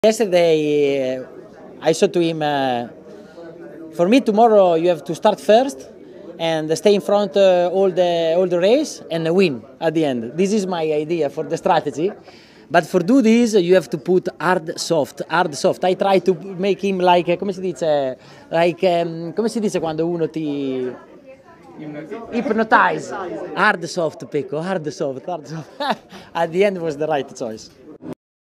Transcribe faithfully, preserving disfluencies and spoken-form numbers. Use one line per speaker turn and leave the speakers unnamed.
Yesterday, uh, I said to him, uh, for me tomorrow you have to start first and stay in front uh, all the all the race and win at the end. This is my idea for the strategy. But for do this you have to put hard soft, hard soft. I try to make him like, come si dice, like, um, come si dice quando uno ti hypnotize. Hard soft, Pecco, hard soft, hard soft. At the end was the right choice.